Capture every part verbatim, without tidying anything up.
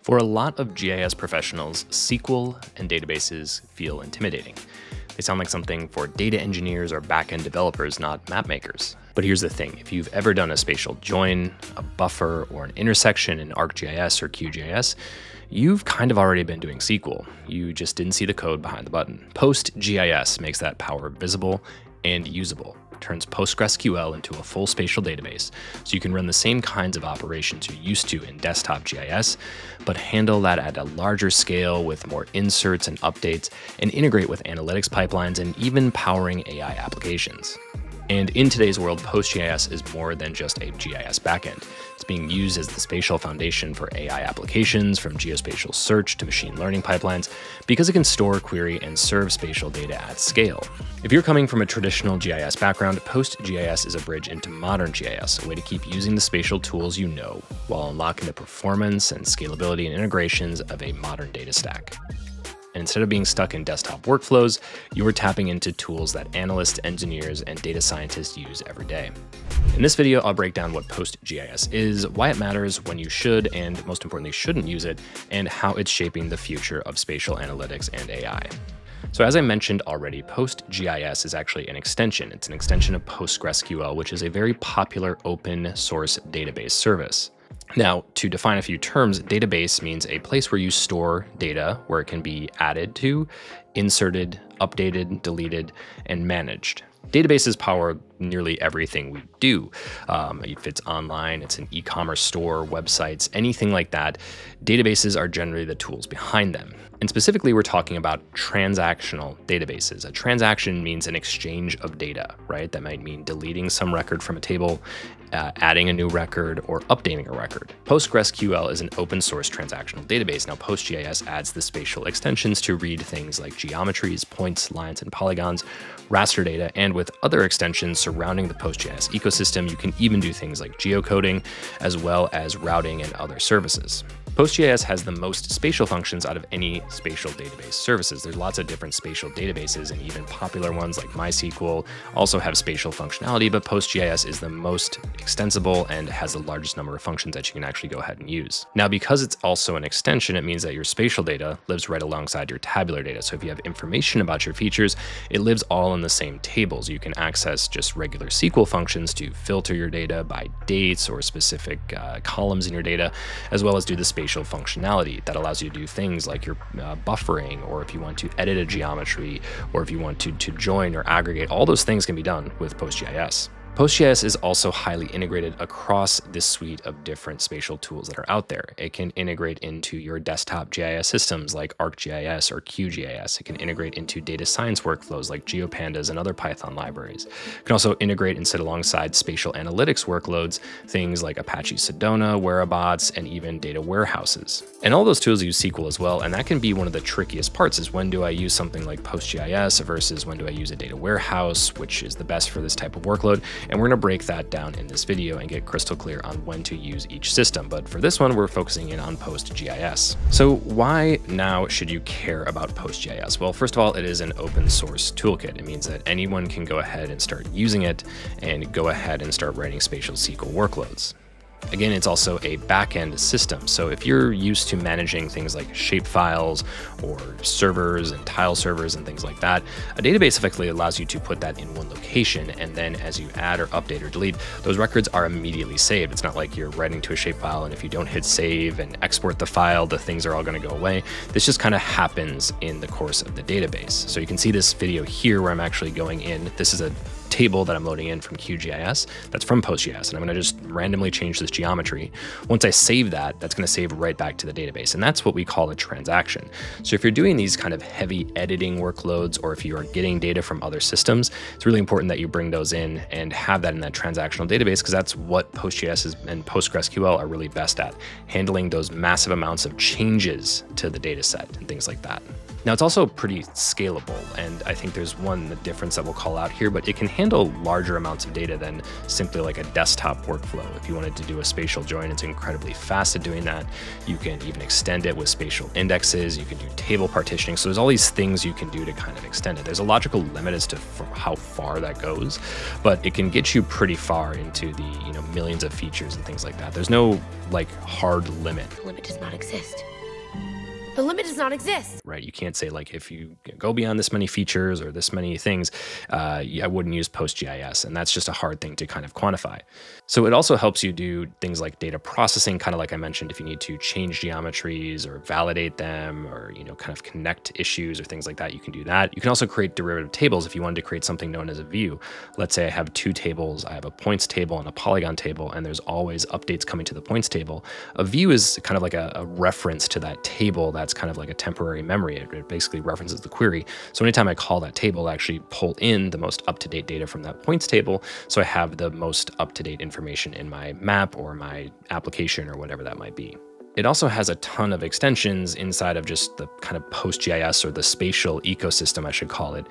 For a lot of G I S professionals, S Q L and databases feel intimidating. They sound like something for data engineers or backend developers, not map makers. But here's the thing, if you've ever done a spatial join, a buffer, or an intersection in ArcGIS or Q G I S, you've kind of already been doing S Q L. You just didn't see the code behind the button. PostGIS makes that power visible and usable. Turns PostgreSQL into a full spatial database, so you can run the same kinds of operations you're used to in desktop G I S, but handle that at a larger scale with more inserts and updates, and integrate with analytics pipelines and even powering A I applications. And in today's world, PostGIS is more than just a G I S backend. It's being used as the spatial foundation for A I applications, from geospatial search to machine learning pipelines, because it can store, query, and serve spatial data at scale. If you're coming from a traditional G I S background, PostGIS is a bridge into modern G I S, a way to keep using the spatial tools you know, while unlocking the performance and scalability and integrations of a modern data stack. And instead of being stuck in desktop workflows, you are tapping into tools that analysts, engineers, and data scientists use every day. In this video, I'll break down what PostGIS is, why it matters, when you should, and most importantly, shouldn't use it, and how it's shaping the future of spatial analytics and A I. So as I mentioned already, PostGIS is actually an extension. It's an extension of PostgreSQL, which is a very popular open source database service. Now, to define a few terms, database means a place where you store data where it can be added to, inserted, updated, deleted, and managed. Databases power nearly everything we do. Um, if it's online, it's an e-commerce store, websites, anything like that, databases are generally the tools behind them. And specifically, we're talking about transactional databases. A transaction means an exchange of data, right? That might mean deleting some record from a table, uh, adding a new record, or updating a record. PostgreSQL is an open source transactional database. Now, PostGIS adds the spatial extensions to read things like geometries, points, lines, and polygons, raster data, and with other extensions surrounding the PostGIS ecosystem, you can even do things like geocoding, as well as routing and other services. PostGIS has the most spatial functions out of any spatial database services. There's lots of different spatial databases, and even popular ones like MySQL also have spatial functionality, but PostGIS is the most extensible and has the largest number of functions that you can actually go ahead and use. Now, because it's also an extension, it means that your spatial data lives right alongside your tabular data. So if you have information about your features, it lives all in the same tables. You can access just regular S Q L functions to filter your data by dates or specific uh, columns in your data, as well as do the spatial functionality that allows you to do things like your uh, buffering, or if you want to edit a geometry, or if you want to, to join or aggregate. All those things can be done with PostGIS. PostGIS is also highly integrated across this suite of different spatial tools that are out there. It can integrate into your desktop G I S systems like ArcGIS or Q G I S. It can integrate into data science workflows like GeoPandas and other Python libraries. It can also integrate and sit alongside spatial analytics workloads, things like Apache Sedona, Whereabouts, and even data warehouses. And all those tools use S Q L as well, and that can be one of the trickiest parts, is when do I use something like PostGIS versus when do I use a data warehouse, which is the best for this type of workload. And we're going to break that down in this video and get crystal clear on when to use each system. But for this one, we're focusing in on PostGIS. So why now should you care about PostGIS? Well, first of all, it is an open source toolkit. It means that anyone can go ahead and start using it and go ahead and start writing spatial S Q L workloads. Again, it's also a backend system. So if you're used to managing things like shape files or servers and tile servers and things like that, a database effectively allows you to put that in one location. And then as you add or update or delete, those records are immediately saved. It's not like you're writing to a shape file, and if you don't hit save and export the file, the things are all going to go away. This just kind of happens in the course of the database. So you can see this video here where I'm actually going in. This is a table that I'm loading in from Q G I S that's from PostGIS, and I'm going to just randomly change this geometry. Once I save that, that's going to save right back to the database, and that's what we call a transaction. So if you're doing these kind of heavy editing workloads, or if you are getting data from other systems, it's really important that you bring those in and have that in that transactional database, because that's what PostGIS is, and PostgreSQL are really best at, handling those massive amounts of changes to the data set and things like that. Now, it's also pretty scalable, and I think there's one difference that we'll call out here, but it can handle larger amounts of data than simply like a desktop workflow. If you wanted to do a spatial join, it's incredibly fast at doing that. You can even extend it with spatial indexes. You can do table partitioning. So there's all these things you can do to kind of extend it. There's a logical limit as to how far that goes, but it can get you pretty far into the, you know, millions of features and things like that. There's no like hard limit. The limit does not exist. The limit does not exist. Right? You can't say like, if you go beyond this many features or this many things, uh, I wouldn't use PostGIS. And that's just a hard thing to kind of quantify. So it also helps you do things like data processing, kind of like I mentioned, if you need to change geometries or validate them or, you know, kind of connect issues or things like that, you can do that. You can also create derivative tables if you wanted to create something known as a view. Let's say I have two tables. I have a points table and a polygon table, and there's always updates coming to the points table. A view is kind of like a, a reference to that table. That's kind of like a temporary memory. It, it basically references the query. So anytime I call that table, I actually pull in the most up-to-date data from that points table. So I have the most up-to-date information in my map or my application or whatever that might be. It also has a ton of extensions inside of just the kind of PostGIS, or the spatial ecosystem, I should call it,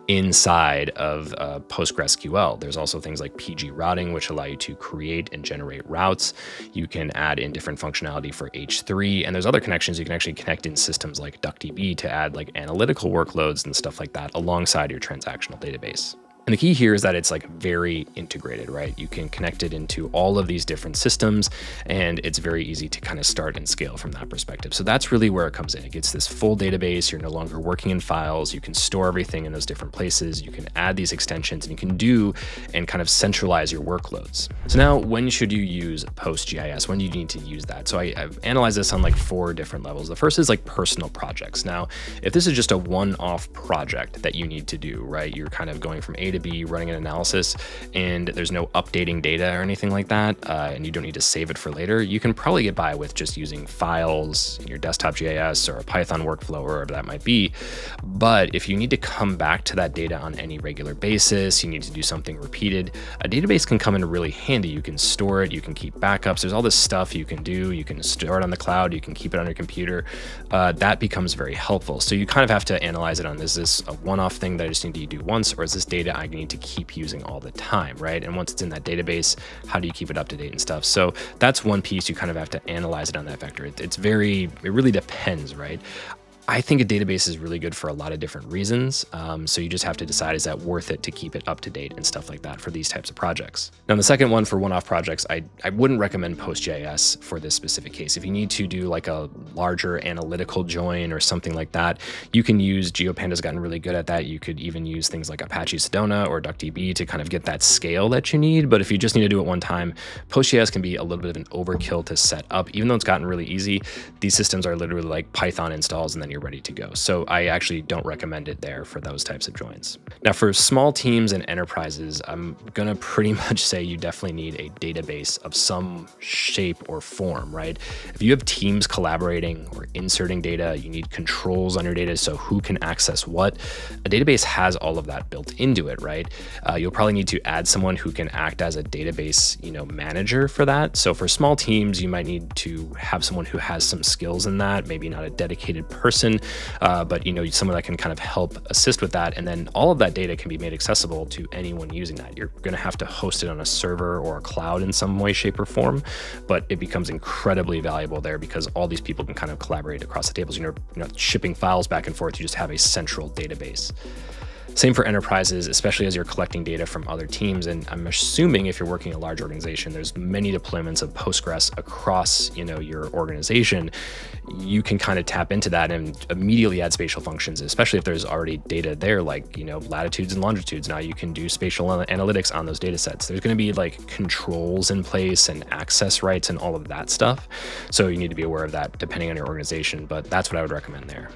inside of uh, PostgreSQL. There's also things like P G routing, which allow you to create and generate routes. You can add in different functionality for H three, and there's other connections. You can actually connect in systems like DuckDB to add like analytical workloads and stuff like that alongside your transactional database. And the key here is that it's like very integrated, right? You can connect it into all of these different systems, and it's very easy to kind of start and scale from that perspective. So that's really where it comes in. It gets this full database. You're no longer working in files. You can store everything in those different places. You can add these extensions, and you can do and kind of centralize your workloads. So now, when should you use PostGIS? When do you need to use that? So I, I've analyzed this on like four different levels. The first is like personal projects. Now, if this is just a one-off project that you need to do, right? You're kind of going from A to be running an analysis, and there's no updating data or anything like that, uh, and you don't need to save it for later, you can probably get by with just using files in your desktop G I S or a Python workflow or whatever that might be. But if you need to come back to that data on any regular basis, you need to do something repeated, a database can come in really handy. You can store it, you can keep backups, there's all this stuff you can do, you can store it on the cloud, you can keep it on your computer. Uh, that becomes very helpful. So you kind of have to analyze it on, is this a one-off thing that I just need to do once, or is this data I need to keep using all the time, right? And once it's in that database, how do you keep it up to date and stuff? So that's one piece. You kind of have to analyze it on that vector. It, it's very, it really depends, right? I think a database is really good for a lot of different reasons. Um, so you just have to decide, is that worth it to keep it up to date and stuff like that for these types of projects. Now, the second one, for one-off projects, I, I wouldn't recommend PostGIS for this specific case. If you need to do like a larger analytical join or something like that, you can use GeoPandas, gotten really good at that. You could even use things like Apache Sedona or DuckDB to kind of get that scale that you need. But if you just need to do it one time, PostGIS can be a little bit of an overkill to set up. Even though it's gotten really easy, these systems are literally like Python installs and then you're ready to go. So I actually don't recommend it there for those types of joins. Now, for small teams and enterprises, I'm gonna pretty much say you definitely need a database of some shape or form, right? If you have teams collaborating or inserting data, you need controls on your data, so who can access what. A database has all of that built into it, right? Uh, you'll probably need to add someone who can act as a database, you know, manager for that. So for small teams, you might need to have someone who has some skills in that, maybe not a dedicated person, Uh, but you know, someone that can kind of help assist with that. And then all of that data can be made accessible to anyone using that. You're going to have to host it on a server or a cloud in some way, shape, or form, but it becomes incredibly valuable there because all these people can kind of collaborate across the tables. You know, you're not shipping files back and forth. You just have a central database. Same for enterprises, especially as you're collecting data from other teams. And I'm assuming if you're working in a large organization, there's many deployments of Postgres across, you know, your organization. You can kind of tap into that and immediately add spatial functions, especially if there's already data there, like, you know, latitudes and longitudes. Now you can do spatial analytics on those data sets. There's going to be like controls in place and access rights and all of that stuff. So you need to be aware of that depending on your organization, but that's what I would recommend there.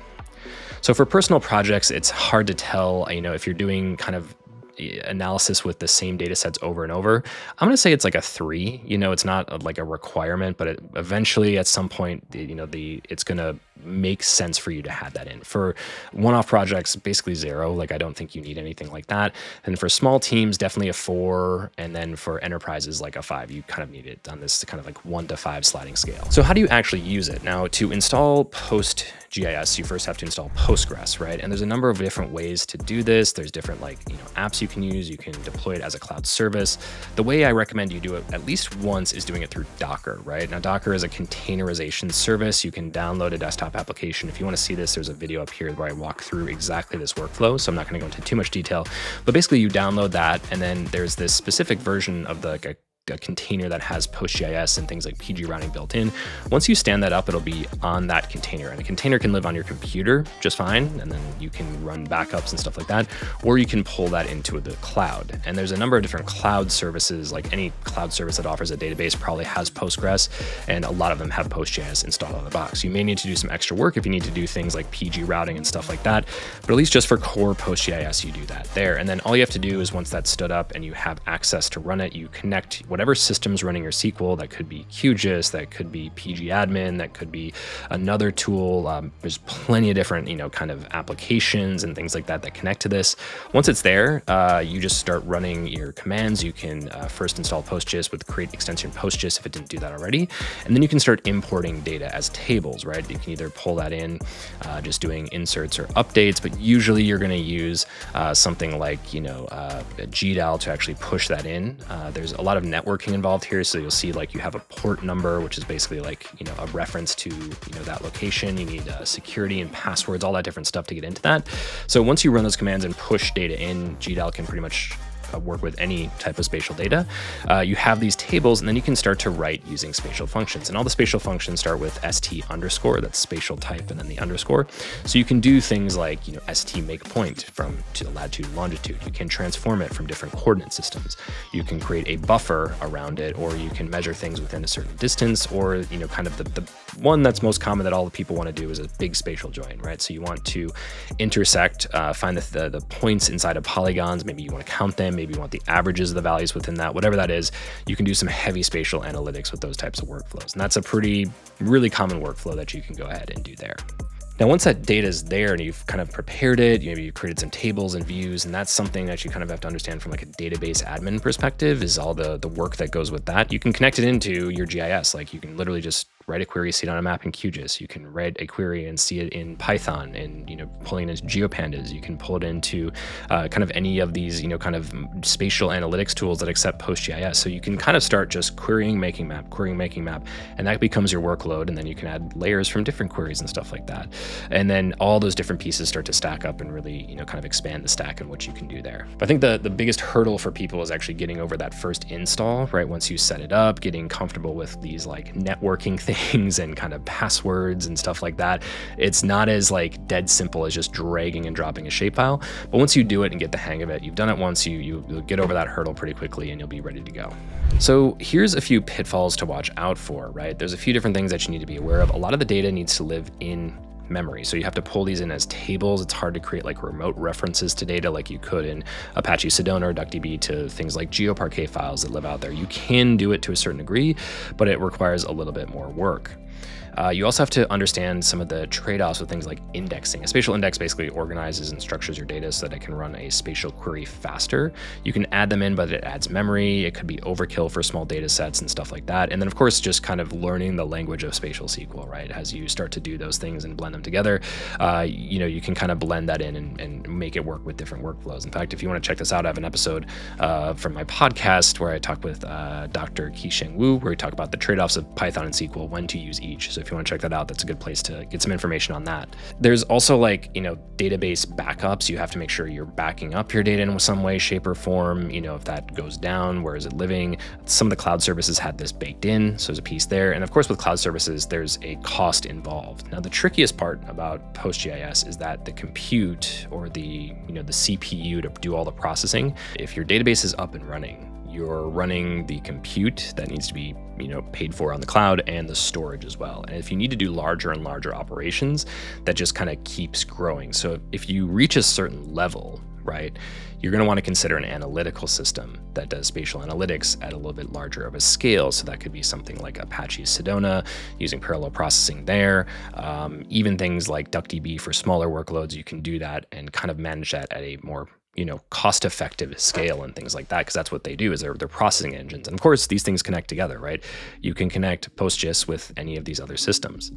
So for personal projects, it's hard to tell, you know, if you're doing kind of analysis with the same data sets over and over. I'm going to say it's like a three. You know, it's not a, like a requirement, but it, eventually at some point, the, you know, the it's going to make sense for you to have that in. For one-off projects, basically zero. Like, I don't think you need anything like that. And for small teams, definitely a four. And then for enterprises, like a five. You kind of need it on this kind of like one to five sliding scale. So how do you actually use it? Now, to install PostGIS, you first have to install Postgres, right? And there's a number of different ways to do this. There's different like, you know, apps you can use. You can deploy it as a cloud service. The way I recommend you do it at least once is doing it through Docker, right? Now, Docker is a containerization service. You can download a desktop application. If you want to see this, there's a video up here where I walk through exactly this workflow. So I'm not going to go into too much detail, but basically you download that. And then there's this specific version of the like a a container that has PostGIS and things like P G routing built in. Once you stand that up, it'll be on that container, and a container can live on your computer just fine, and then you can run backups and stuff like that, or you can pull that into the cloud. And there's a number of different cloud services. Like any cloud service that offers a database probably has Postgres, and a lot of them have PostGIS installed on the box. You may need to do some extra work if you need to do things like P G routing and stuff like that, but at least just for core PostGIS, you do that there. And then all you have to do is once that's stood up and you have access to run it, you connect whatever system's running your S Q L. That could be Q G I S, that could be P G admin, that could be another tool. Um, there's plenty of different, you know, kind of applications and things like that that connect to this. Once it's there, uh, you just start running your commands. You can uh, first install PostGIS with create extension PostGIS if it didn't do that already, and then you can start importing data as tables, right? You can either pull that in, uh, just doing inserts or updates, but usually you're going to use uh, something like, you know, uh, a G D A L to actually push that in. Uh, there's a lot of networking involved here, so you'll see like you have a port number, which is basically like, you know, a reference to, you know, that location. You need uh, security and passwords, all that different stuff to get into that. So once you run those commands and push data in, G D A L can pretty much Uh, work with any type of spatial data. Uh, you have these tables, and then you can start to write using spatial functions. And all the spatial functions start with st underscore, that's spatial type, and then the underscore. So you can do things like, you know, st make point from to latitude and longitude. You can transform it from different coordinate systems. You can create a buffer around it, or you can measure things within a certain distance, or, you know, kind of the, the one that's most common that all the people want to do is a big spatial join, right? So you want to intersect, uh, find the, the, the points inside of polygons. Maybe you want to count them. Maybe you want the averages of the values within that, whatever that is. You can do some heavy spatial analytics with those types of workflows. And that's a pretty, really common workflow that you can go ahead and do there. Now, once that data is there and you've kind of prepared it, maybe you've created some tables and views, and that's something that you kind of have to understand from like a database admin perspective is all the, the work that goes with that. You can connect it into your G I S. Like you can literally just write a query, see it on a map in Q G I S. You can write a query and see it in Python, and, you know, pulling it into GeoPandas. You can pull it into uh, kind of any of these, you know, kind of spatial analytics tools that accept PostGIS. So you can kind of start just querying, making map, querying, making map, and that becomes your workload. And then you can add layers from different queries and stuff like that. And then all those different pieces start to stack up and really, you know, kind of expand the stack and what you can do there. But I think the, the biggest hurdle for people is actually getting over that first install, right? Once you set it up, getting comfortable with these like networking things and kind of passwords and stuff like that. It's not as like dead simple as just dragging and dropping a shapefile. But once you do it and get the hang of it, you've done it once, you, you, you'll get over that hurdle pretty quickly and you'll be ready to go. So here's a few pitfalls to watch out for, right? There's a few different things that you need to be aware of. A lot of the data needs to live in memory. So you have to pull these in as tables. It's hard to create like remote references to data like you could in Apache Sedona or DuckDB to things like GeoParquet files that live out there. You can do it to a certain degree, but it requires a little bit more work. Uh, you also have to understand some of the trade-offs with things like indexing. A spatial index basically organizes and structures your data so that it can run a spatial query faster. You can add them in, but it adds memory. It could be overkill for small data sets and stuff like that. And then, of course, just kind of learning the language of spatial S Q L, right? As you start to do those things and blend them together, uh, you know, you can kind of blend that in and, and make it work with different workflows. In fact, if you want to check this out, I have an episode uh, from my podcast where I talk with uh, Doctor Qisheng Wu, where we talk about the trade-offs of Python and S Q L, when to use each. So if you want to check that out, that's a good place to get some information on that. There's also like, you know, database backups. You have to make sure you're backing up your data in some way, shape, or form. You know, if that goes down, where is it living? Some of the cloud services had this baked in, so there's a piece there. And of course, with cloud services, there's a cost involved. Now, the trickiest part about PostGIS is that the compute or the, you know, the C P U to do all the processing, if your database is up and running, you're running the compute that needs to be, you know, paid for on the cloud and the storage as well. And if you need to do larger and larger operations, that just kind of keeps growing. So if you reach a certain level, right, you're going to want to consider an analytical system that does spatial analytics at a little bit larger of a scale. So that could be something like Apache Sedona, using parallel processing there. Um, even things like DuckDB for smaller workloads, you can do that and kind of manage that at a more, you know, cost-effective scale and things like that, because that's what they do, is they're, they're processing engines. And of course, these things connect together, right? You can connect PostGIS with any of these other systems.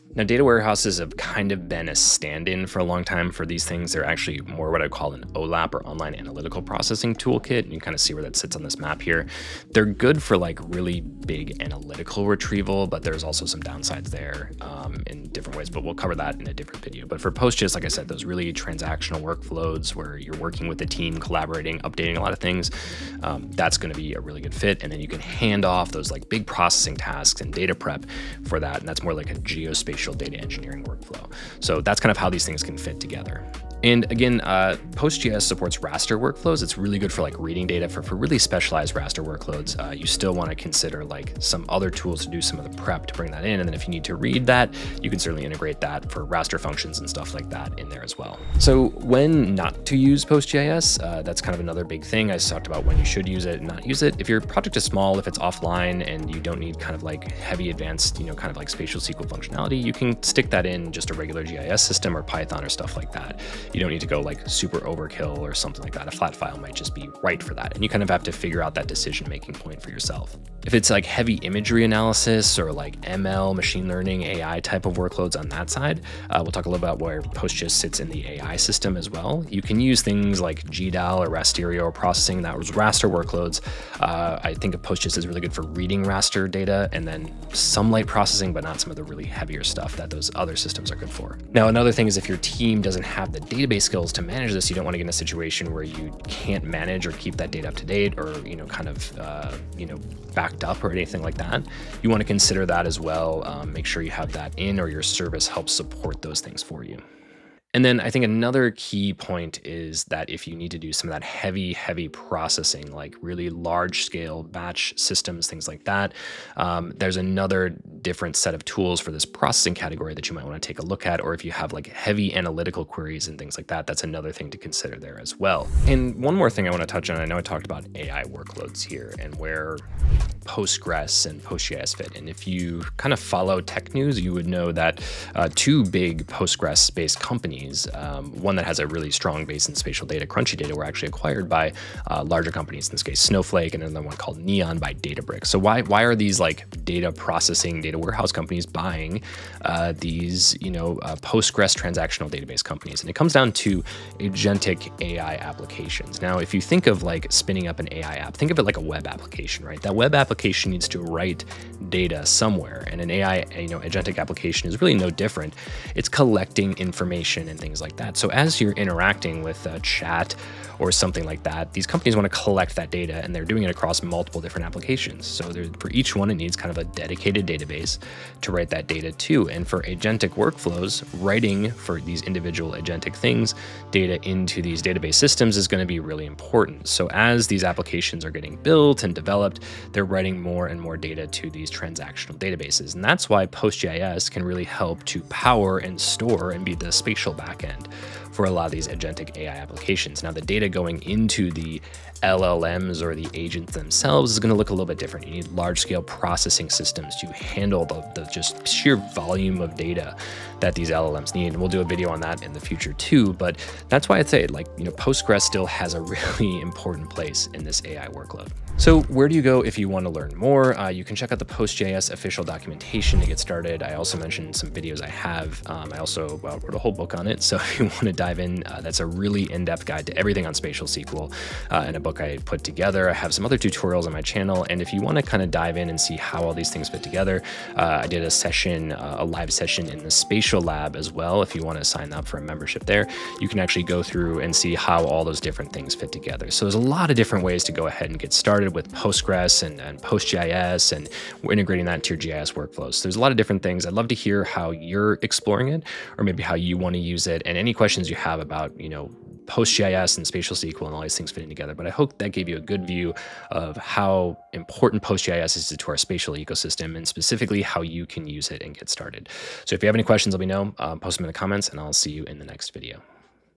Now, data warehouses have kind of been a stand-in for a long time for these things. They're actually more what I call an O LAP, or online analytical processing toolkit. And you kind of see where that sits on this map here. They're good for like really big analytical retrieval, but there's also some downsides there um, in different ways, but we'll cover that in a different video. But for PostGIS, like I said, those really transactional workflows where you're working with the team, collaborating, updating a lot of things, um, that's going to be a really good fit. And then you can hand off those like big processing tasks and data prep for that. And that's more like a geospatial data engineering workflow. So that's kind of how these things can fit together. And again, uh, PostGIS supports raster workflows. It's really good for like reading data. For, for really specialized raster workloads, uh, you still want to consider like some other tools to do some of the prep to bring that in. And then if you need to read that, you can certainly integrate that for raster functions and stuff like that in there as well. So when not to use PostGIS, uh, that's kind of another big thing. I talked about when you should use it and not use it. If your project is small, if it's offline and you don't need kind of like heavy advanced, you know, kind of like spatial S Q L functionality, you can stick that in just a regular G I S system or Python or stuff like that. You don't need to go like super overkill or something like that. A flat file might just be right for that. And you kind of have to figure out that decision-making point for yourself. If it's like heavy imagery analysis or like M L, machine learning, A I type of workloads on that side, uh, we'll talk a little about where PostGIS sits in the A I system as well. You can use things like G D A L or rasterio processing, that was raster workloads. Uh, I think of PostGIS is really good for reading raster data and then some light processing, but not some of the really heavier stuff that those other systems are good for. Now, another thing is if your team doesn't have the database skills to manage this, you don't want to get in a situation where you can't manage or keep that data up to date or, you know, kind of, uh, you know, backed up or anything like that. You want to consider that as well. Um, make sure you have that in or your service helps support those things for you. And then I think another key point is that if you need to do some of that heavy, heavy processing, like really large scale batch systems, things like that, um, there's another different set of tools for this processing category that you might want to take a look at. Or if you have like heavy analytical queries and things like that, that's another thing to consider there as well. And one more thing I want to touch on, I know I talked about A I workloads here and where Postgres and PostGIS fit. And if you kind of follow tech news, you would know that uh, two big Postgres-based companies, um, one that has a really strong base in spatial data, Crunchy Data, were actually acquired by uh, larger companies, in this case Snowflake, and another one called Neon by Databricks. So why why are these like data processing, data warehouse companies buying uh, these, you know, uh, Postgres transactional database companies? And it comes down to agentic A I applications. Now, if you think of like spinning up an A I app, think of it like a web application, right? That web application needs to write data somewhere, and an A I, you know, agentic application is really no different. It's collecting information and things like that. So as you're interacting with a chat or something like that, these companies want to collect that data, and they're doing it across multiple different applications. So for each one, it needs kind of a dedicated database to write that data to. And for agentic workflows, writing for these individual agentic things, data into these database systems is going to be really important. So as these applications are getting built and developed, they're writing more and more data to these transactional databases. And that's why PostGIS can really help to power and store and be the spatial backend for a lot of these agentic A I applications. Now, the data going into the L L Ms or the agents themselves is going to look a little bit different. You need large-scale processing systems to handle the, the just sheer volume of data that these L L Ms need. And we'll do a video on that in the future too. But that's why I'd say, like, you know, Postgres still has a really important place in this A I workload. So where do you go if you want to learn more? Uh, you can check out the PostGIS official documentation to get started. I also mentioned some videos I have. Um, I also well, wrote a whole book on it. So if you want to dive in, uh, that's a really in-depth guide to everything on spatial S Q L uh, and a book I put together. I have some other tutorials on my channel. And if you want to kind of dive in and see how all these things fit together, uh, I did a session, uh, a live session in the Spatial Lab as well. If you want to sign up for a membership there, you can actually go through and see how all those different things fit together. So there's a lot of different ways to go ahead and get started with Postgres and, and PostGIS, and we're integrating that into your G I S workflows. So there's a lot of different things. I'd love to hear how you're exploring it, or maybe how you want to use it, and any questions you have about, you know, PostGIS and spatial S Q L and all these things fitting together. But I hope that gave you a good view of how important PostGIS is to our spatial ecosystem, and specifically how you can use it and get started. So if you have any questions, let me know, uh, post them in the comments, and I'll see you in the next video.